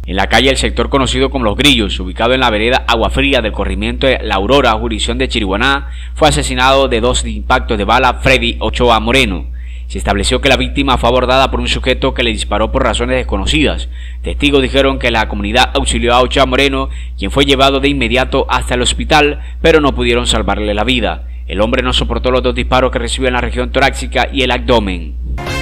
En la calle del sector conocido como Los Grillos, ubicado en la vereda Agua Fría del corregimiento de La Aurora, jurisdicción de Chiriguaná, fue asesinado de 2 impactos de bala Freddy Ochoa Moreno. Se estableció que la víctima fue abordada por un sujeto que le disparó por razones desconocidas. Testigos dijeron que la comunidad auxilió a Ochoa Moreno, quien fue llevado de inmediato hasta el hospital, pero no pudieron salvarle la vida. El hombre no soportó los 2 disparos que recibió en la región torácica y el abdomen.